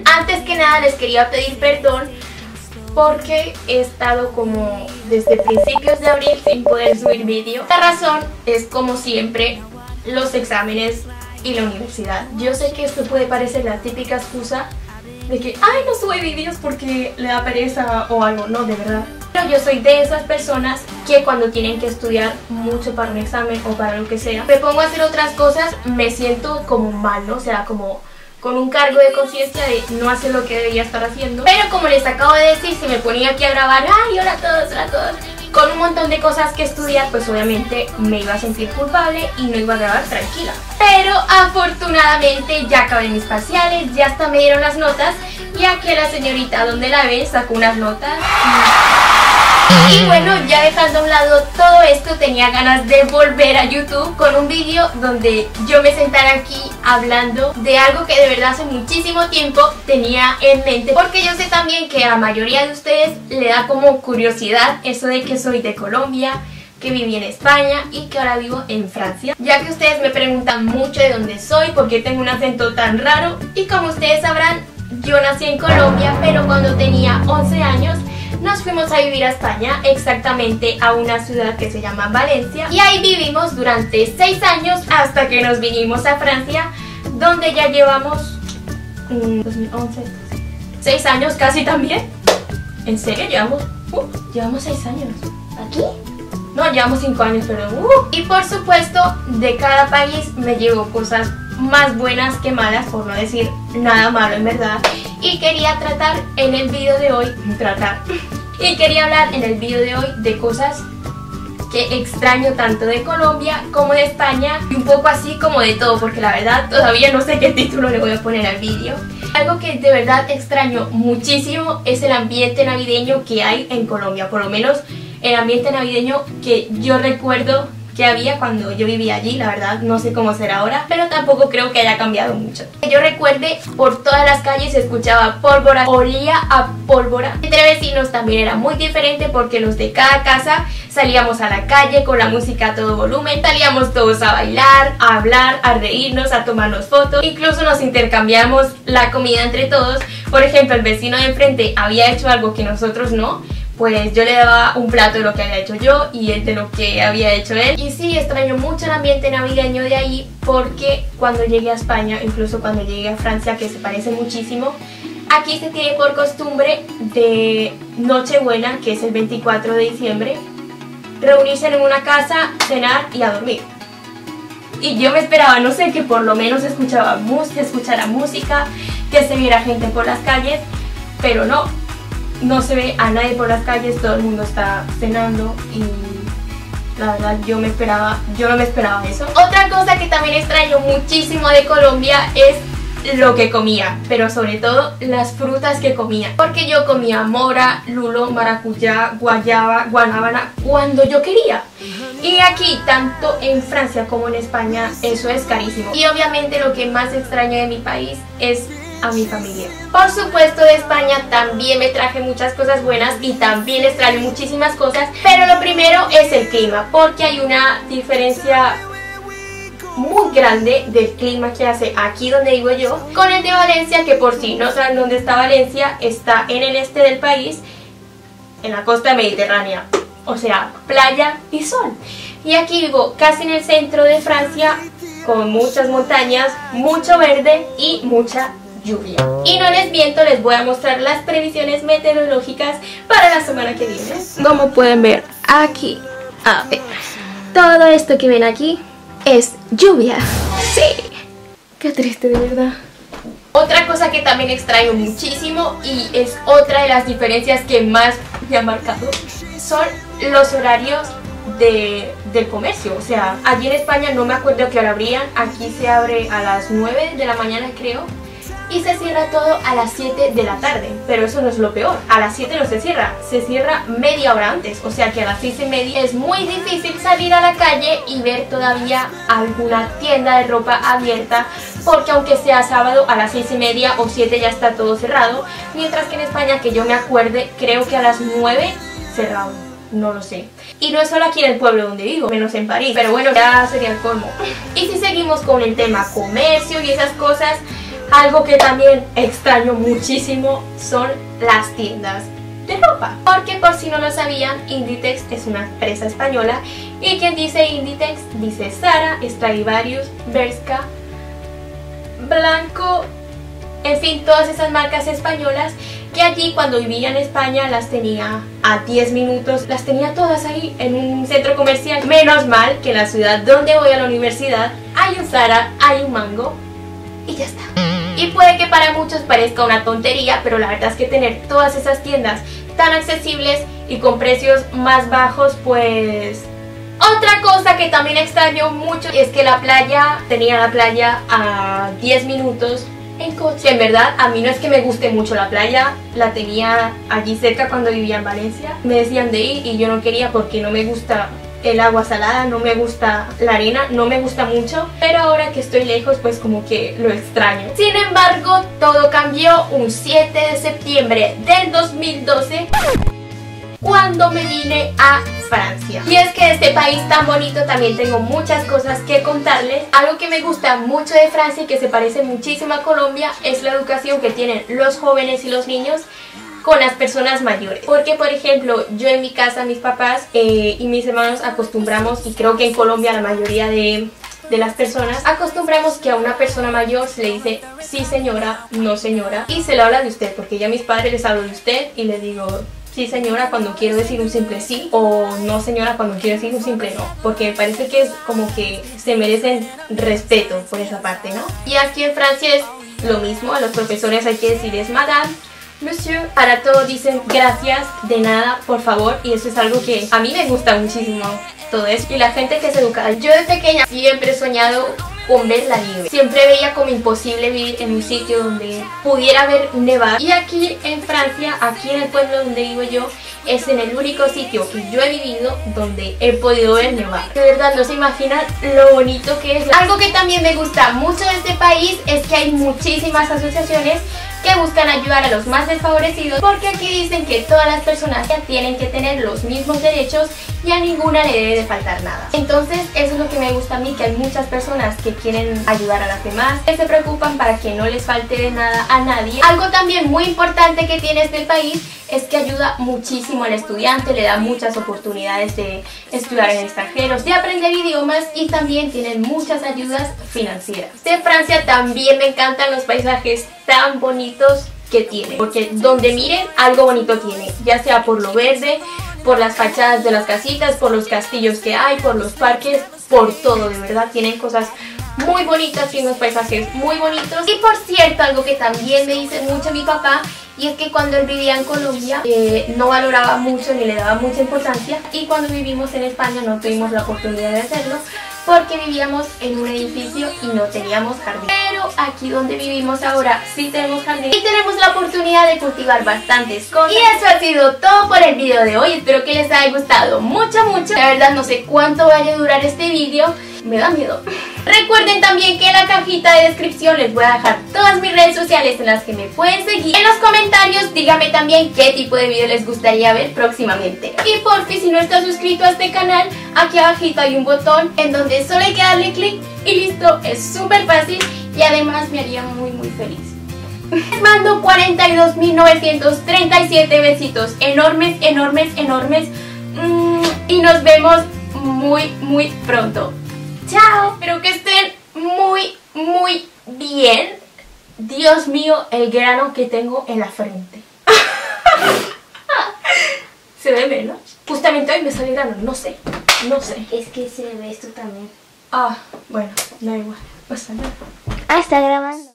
Antes que nada les quería pedir perdón porque he estado como desde principios de abril sin poder subir vídeo. La razón es, como siempre, los exámenes y la universidad. Yo sé que esto puede parecer la típica excusa de que ay, no sube vídeos porque le da pereza o algo. No, de verdad. Pero yo soy de esas personas que cuando tienen que estudiar mucho para un examen o para lo que sea, me pongo a hacer otras cosas, me siento como mal, ¿no? O sea, como con un cargo de conciencia de no hacer lo que debía estar haciendo. Pero como les acabo de decir, si me ponía aquí a grabar, ay, hola a todos, con un montón de cosas que estudiar, pues obviamente me iba a sentir culpable y no iba a grabar tranquila. Pero afortunadamente ya acabé mis parciales, ya hasta me dieron las notas, y aquí la señorita donde la ven sacó unas notas. Y bueno, ya dejando a un lado todo esto, tenía ganas de volver a YouTube con un vídeo donde yo me sentara aquí hablando de algo que de verdad hace muchísimo tiempo tenía en mente, porque yo sé también que a la mayoría de ustedes le da como curiosidad eso de que soy de Colombia, que viví en España y que ahora vivo en Francia, ya que ustedes me preguntan mucho de dónde soy, por qué tengo un acento tan raro. Y como ustedes sabrán, yo nací en Colombia, pero cuando tenía 11 años nos fuimos a vivir a España, exactamente a una ciudad que se llama Valencia, y ahí vivimos durante 6 años hasta que nos vinimos a Francia, donde ya llevamos 2011, 6 años casi también. ¿En serio? Llevamos 6 años aquí. No, llevamos 5 años, perdón. Y por supuesto, de cada país me llevo cosas más buenas que malas, por no decir nada malo en verdad. Y quería tratar en el vídeo de hoy, y quería hablar en el vídeo de hoy de cosas que extraño tanto de Colombia como de España, y un poco así como de todo, porque la verdad todavía no sé qué título le voy a poner al vídeo. Algo que de verdad extraño muchísimo es el ambiente navideño que hay en Colombia, por lo menos el ambiente navideño que yo recuerdo que había cuando yo vivía allí. La verdad no sé cómo será ahora, pero tampoco creo que haya cambiado mucho. Que yo recuerde, por todas las calles se escuchaba pólvora, olía a pólvora. Entre vecinos también era muy diferente, porque los de cada casa salíamos a la calle con la música a todo volumen, salíamos todos a bailar, a hablar, a reírnos, a tomarnos fotos, incluso nos intercambiamos la comida entre todos. Por ejemplo, el vecino de enfrente había hecho algo que nosotros no, pues yo le daba un plato de lo que había hecho yo y él de lo que había hecho él. Y sí, extraño mucho el ambiente navideño de ahí, porque cuando llegué a España, incluso cuando llegué a Francia, que se parece muchísimo, aquí se tiene por costumbre de Nochebuena, que es el 24 de diciembre, reunirse en una casa, cenar y a dormir. Y yo me esperaba, no sé, que por lo menos escuchara música, que se viera gente por las calles, pero no se ve a nadie por las calles, todo el mundo está cenando, y la verdad yo no me esperaba eso. Otra cosa que también extraño muchísimo de Colombia es lo que comía, pero sobre todo las frutas que comía, porque yo comía mora, lulo, maracuyá, guayaba, guanábana cuando yo quería. Y aquí, tanto en Francia como en España, eso es carísimo. Y obviamente lo que más extraño de mi país es a mi familia. Por supuesto, de España también me traje muchas cosas buenas y también extraño muchísimas cosas, pero lo primero es el clima, porque hay una diferencia muy grande del clima que hace aquí donde vivo yo con el de Valencia, que por si no saben dónde está Valencia, está en el este del país, en la costa mediterránea, o sea, playa y sol. Y aquí vivo casi en el centro de Francia, con muchas montañas, mucho verde y mucha lluvia. Y no les miento, les voy a mostrar las previsiones meteorológicas para la semana que viene. Como pueden ver aquí, a ver, todo esto que ven aquí es lluvia. Sí, qué triste, de verdad. Otra cosa que también extraño muchísimo, y es otra de las diferencias que más me ha marcado, son los horarios del comercio. O sea, allí en España no me acuerdo a qué hora abrían, aquí se abre a las 9 de la mañana creo, y se cierra todo a las 7 de la tarde. Pero eso no es lo peor, a las 7 no se cierra media hora antes, o sea que a las 6:30 es muy difícil salir a la calle y ver todavía alguna tienda de ropa abierta, porque aunque sea sábado, a las 6:30 o 7 ya está todo cerrado, mientras que en España, que yo me acuerde, creo que a las 9 cerrado, no lo sé. Y no es solo aquí en el pueblo donde vivo, menos en París, pero bueno, ya sería el colmo. Y si seguimos con el tema comercio y esas cosas, Algo que también extraño muchísimo son las tiendas de ropa. Porque por si no lo sabían, Inditex es una empresa española y quien dice Inditex dice Zara, Stradivarius, Bershka, Blanco, en fin, todas esas marcas españolas que allí cuando vivía en España las tenía a 10 minutos, las tenía todas ahí en un centro comercial. Menos mal que en la ciudad donde voy a la universidad hay un Zara, hay un Mango y ya está. Y puede que para muchos parezca una tontería, pero la verdad es que tener todas esas tiendas tan accesibles y con precios más bajos, pues... Otra cosa que también extraño mucho es que la playa, tenía la playa a 10 minutos en coche. En verdad, a mí no es que me guste mucho la playa, la tenía allí cerca cuando vivía en Valencia. Me decían de ir y yo no quería porque no me gusta el agua salada, no me gusta la arena, no me gusta mucho, pero ahora que estoy lejos pues como que lo extraño. Sin embargo, todo cambió un 7 de septiembre del 2012 cuando me vine a Francia. Y es que de este país tan bonito también tengo muchas cosas que contarles. Algo que me gusta mucho de Francia y que se parece muchísimo a Colombia es la educación que tienen los jóvenes y los niños con las personas mayores. Porque por ejemplo, yo en mi casa, mis papás y mis hermanos acostumbramos, y creo que en Colombia la mayoría de las personas acostumbramos que a una persona mayor se le dice sí señora, no señora, y se le habla de usted, porque ya a mis padres les hablo de usted y les digo sí señora cuando quiero decir un simple sí, o no señora cuando quiero decir un simple no, porque me parece que es como que se merecen respeto por esa parte, ¿no? Y aquí en Francia es lo mismo, a los profesores hay que decirles madame, monsieur, para todo dicen gracias, de nada, por favor, y eso es algo que a mí me gusta muchísimo, todo eso. Y la gente que es educada. Yo de pequeña siempre he soñado con ver la nieve. Siempre veía como imposible vivir en un sitio donde pudiera ver nevar. Y aquí en Francia, aquí en el pueblo donde vivo yo, es en el único sitio que yo he vivido donde he podido ver nevar. De verdad no se imaginan lo bonito que es. Algo que también me gusta mucho de este país es que hay muchísimas asociaciones que buscan ayudar a los más desfavorecidos, porque aquí dicen que todas las personas ya tienen que tener los mismos derechos y a ninguna le debe de faltar nada. Entonces eso es lo que me gusta a mí, que hay muchas personas que quieren ayudar a las demás, que se preocupan para que no les falte de nada a nadie. Algo también muy importante que tiene este país es que ayuda muchísimo al estudiante, le da muchas oportunidades de estudiar en extranjeros, de aprender idiomas, y también tienen muchas ayudas financieras. De Francia también me encantan los paisajes tan bonitos que tiene, porque donde miren algo bonito tiene, ya sea por lo verde, por las fachadas de las casitas, por los castillos que hay, por los parques, por todo, de verdad tienen cosas muy bonitas y unos paisajes muy bonitos. Y por cierto, algo que también me dice mucho mi papá, y es que cuando él vivía en Colombia no valoraba mucho ni le daba mucha importancia, y cuando vivimos en España no tuvimos la oportunidad de hacerlo porque vivíamos en un edificio y no teníamos jardín. Pero aquí donde vivimos ahora sí tenemos jardín y tenemos la oportunidad de cultivar bastantes cosas. Y eso ha sido todo por el video de hoy. Espero que les haya gustado mucho. La verdad no sé cuánto vaya a durar este video, me da miedo. Recuerden también que en la cajita de descripción les voy a dejar todas mis redes sociales en las que me pueden seguir. En los comentarios díganme también qué tipo de video les gustaría ver próximamente. Y por fin, si no estás suscrito a este canal, aquí abajito hay un botón en donde solo hay que darle clic y listo. Es súper fácil y además me haría muy feliz. Les mando 42.937 besitos enormes. Y nos vemos muy pronto. Chao. Espero que estén muy bien. Dios mío, el grano que tengo en la frente. Se ve menos. Justamente hoy me sale grano, no sé. Es que se ve esto también. Ah, bueno, da igual. Pasa nada. Ah, está grabando.